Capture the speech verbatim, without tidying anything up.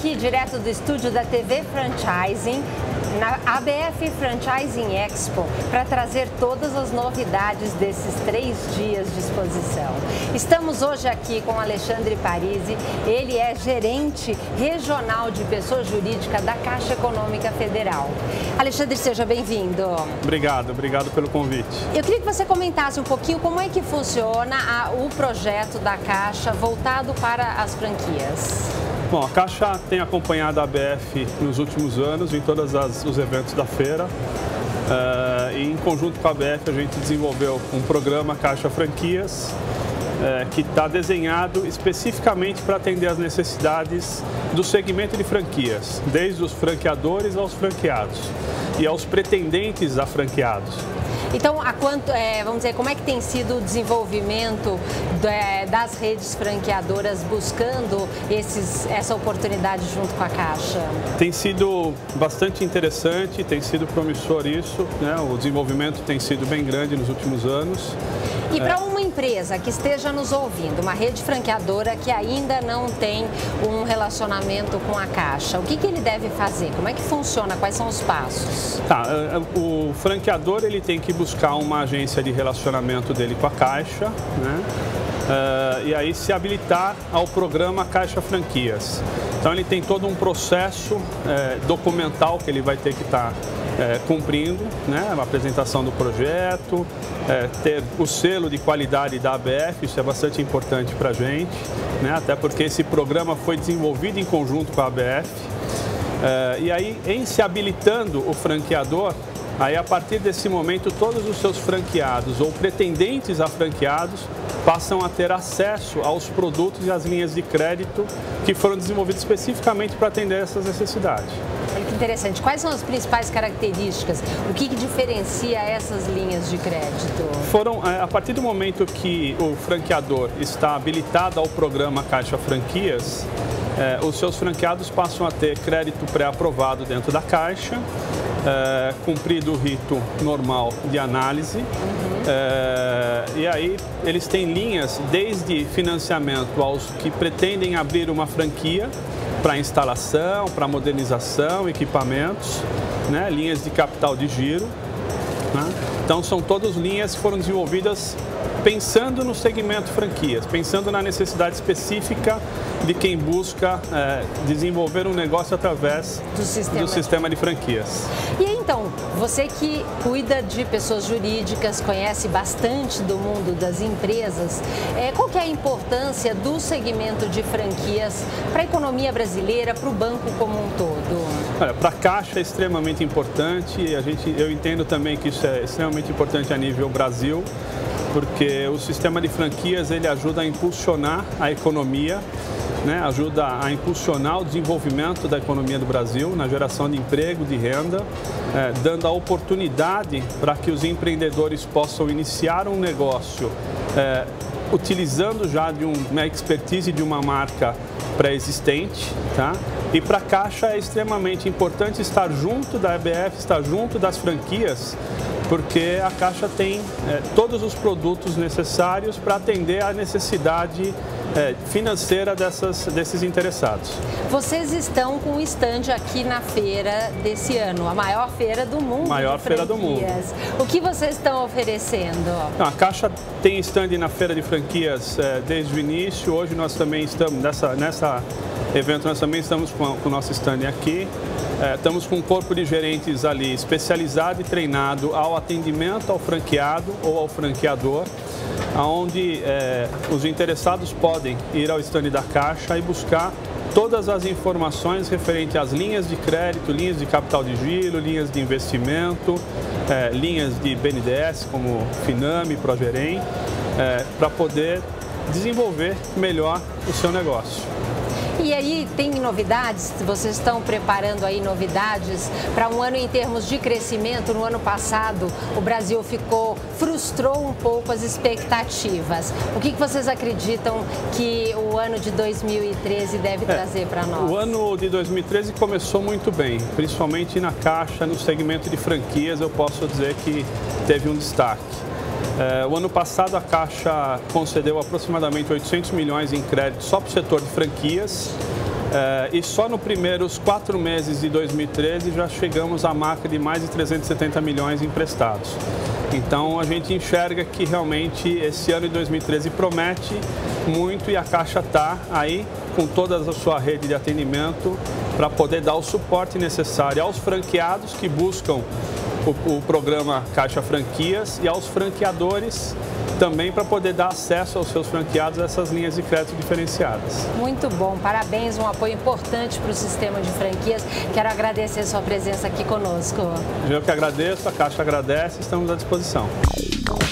aqui direto do estúdio da T V Franchising, na A B F Franchising Expo, para trazer todas as novidades desses três dias de exposição. Estamos hoje aqui com Alexandre Parisi, ele é gerente regional de pessoa jurídica da Caixa Econômica Federal. Alexandre, seja bem-vindo. Obrigado, obrigado pelo convite. Eu queria que você comentasse um pouquinho como é que funciona a, o projeto da Caixa voltado para as franquias. Bom, a Caixa tem acompanhado a A B F nos últimos anos em todos os eventos da feira. Uh, e em conjunto com a A B F a gente desenvolveu um programa Caixa Franquias, uh, que está desenhado especificamente para atender as necessidades do segmento de franquias, desde os franqueadores aos franqueados e aos pretendentes a franqueados. Então, a quanto, é, vamos dizer, como é que tem sido o desenvolvimento é, das redes franqueadoras buscando esses, essa oportunidade junto com a Caixa? Tem sido bastante interessante, tem sido promissor isso, né? O desenvolvimento tem sido bem grande nos últimos anos. E para uma empresa que esteja nos ouvindo, uma rede franqueadora que ainda não tem um relacionamento com a Caixa, o que, que ele deve fazer? Como é que funciona? Quais são os passos? Tá, o franqueador ele tem que buscar uma agência de relacionamento dele com a Caixa, né? Uh, e aí se habilitar ao programa Caixa Franquias. Então ele tem todo um processo eh, documental que ele vai ter que estar eh, cumprindo, né? A apresentação do projeto, eh, ter o selo de qualidade da A B F, isso é bastante importante para a gente, né? Até porque esse programa foi desenvolvido em conjunto com a A B F. Eh, e aí, em se habilitando o franqueador, aí, a partir desse momento, todos os seus franqueados ou pretendentes a franqueados passam a ter acesso aos produtos e às linhas de crédito que foram desenvolvidos especificamente para atender essas necessidades. Olha que interessante. Quais são as principais características? O que, que diferencia essas linhas de crédito? Foram, a partir do momento que o franqueador está habilitado ao programa Caixa Franquias, eh, os seus franqueados passam a ter crédito pré-aprovado dentro da Caixa, É, cumprido o rito normal de análise, uhum. é, e aí eles têm linhas desde financiamento aos que pretendem abrir uma franquia para instalação, para modernização, equipamentos, né, linhas de capital de giro, né? Então são todas linhas que foram desenvolvidas pensando no segmento franquias, pensando na necessidade específica de quem busca é, desenvolver um negócio através do sistema, do sistema de franquias. E aí, então, você que cuida de pessoas jurídicas, conhece bastante do mundo das empresas, é, qual que é a importância do segmento de franquias para a economia brasileira, para o banco como um todo? Olha, para a Caixa é extremamente importante e a gente, eu entendo também que isso é extremamente importante a nível Brasil, porque o sistema de franquias ele ajuda a impulsionar a economia, né? Ajuda a impulsionar o desenvolvimento da economia do Brasil, na geração de emprego, de renda, eh, dando a oportunidade para que os empreendedores possam iniciar um negócio eh, utilizando já de um, uma expertise de uma marca pré-existente, tá? E para a Caixa é extremamente importante estar junto da A B F, estar junto das franquias, porque a Caixa tem é, todos os produtos necessários para atender à necessidade é, financeira dessas, desses interessados. Vocês estão com o stand aqui na feira desse ano, a maior feira do mundo. Maior feira do mundo. O que vocês estão oferecendo? Não, a Caixa tem stand na feira de franquias é, desde o início. Hoje nós também estamos nessa, nessa evento, nós também estamos com, com o nosso stand aqui. É, estamos com um corpo de gerentes ali especializado e treinado ao atendimento ao franqueado ou ao franqueador, onde é, os interessados podem ir ao stand da Caixa e buscar todas as informações referentes às linhas de crédito, linhas de capital de giro, linhas de investimento, é, linhas de B N D E S como Finame, Progerem, é, para poder desenvolver melhor o seu negócio. E aí, tem novidades? Vocês estão preparando aí novidades para um ano em termos de crescimento? No ano passado, o Brasil ficou, frustrou um pouco as expectativas. O que, que vocês acreditam que o ano de dois mil e treze deve é, trazer para nós? O ano de dois mil e treze começou muito bem, principalmente na Caixa, no segmento de franquias, eu posso dizer que teve um destaque. É, o ano passado a Caixa concedeu aproximadamente oitocentos milhões em crédito só para o setor de franquias, É, e só nos primeiros quatro meses de dois mil e treze já chegamos à marca de mais de trezentos e setenta milhões emprestados. Então a gente enxerga que realmente esse ano de dois mil e treze promete muito e a Caixa está aí com toda a sua rede de atendimento para poder dar o suporte necessário aos franqueados que buscam o, o programa Caixa Franquias e aos franqueadores também para poder dar acesso aos seus franqueados a essas linhas de crédito diferenciadas. Muito bom, parabéns, um apoio importante para o sistema de franquias. Quero agradecer a sua presença aqui conosco. Eu que agradeço, a Caixa agradece, estamos à disposição.